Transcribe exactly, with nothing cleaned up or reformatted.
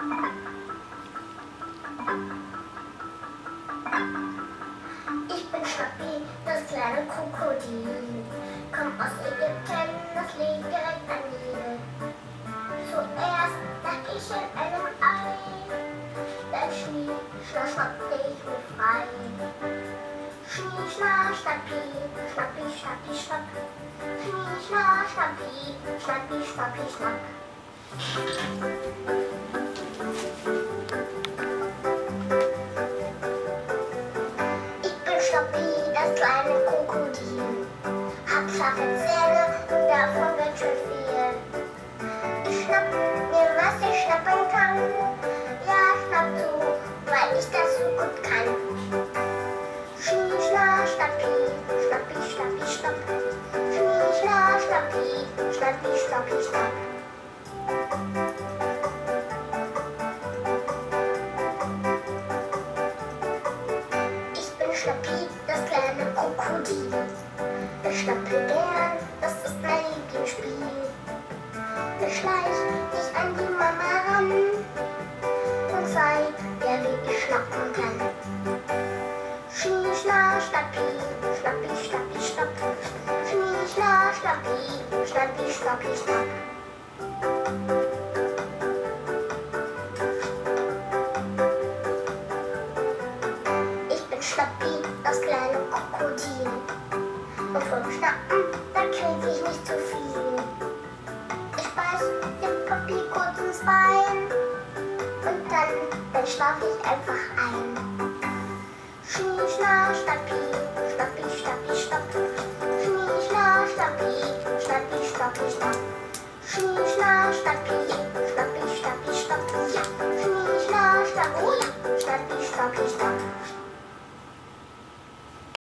Ich bin Schnappi, das kleine Krokodil. Komm aus Ägypten, das liegt direkt am Nil. Zuerst lag ich in einem Ei, dann schnie, schna, schnappte ich mich frei. Schnie, schna, schnappi, schnappi, schnappi, schnapp. Schnie, schna, schnappi, schnappi, schnappi, schnapp. Schnappi, das kleine Krokodil, hab scharfe Zähne und davon wird schon viel. Ich schnapp mir, was ich schnappen kann. Ja, schnapp zu, weil ich das so gut kann. Schnie, schna, schnappi, schnappi, schnappi, schnapp. Schnie, schna, schnappi, schnappi, schnappi, schnapp. Schnappi, das kleine Krokodil. Ich schnappe gern, das ist mein Lieblingsspiel. Ich schleich mich an die Mama ran und zeig, wer wie ich schnappen kann. Schnie, schna, schnappi, schnappi, schnappi, schnapp. Schnie, schna, schnappi, schnappi, schnappi, schnapp. Schnappi, das kleine Krokodil. Und vom Schnappen, da krieg ich nicht zu viel. Ich beiß dem Papi kurz ins Bein und dann, dann schlaf ich einfach ein. Schnie, schna, schnappi, schnappi, schnappi, schnapp. Schnie, schna, schnappi, schnappi, schnappi, schnapp. Schnie, schna, schnappi, schnappi, schnappi, schnapp. Schnie, schna, schnappi.